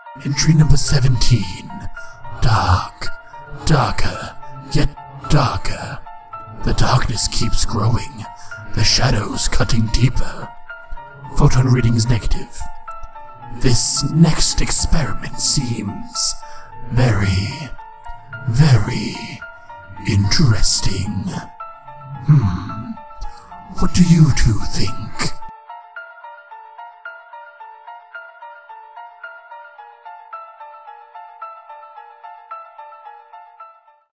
Entry number 17. Dark. Darker. Yet darker. The darkness keeps growing. The shadows cutting deeper. Photon reading is negative. This next experiment seems very, very interesting. What do you two think?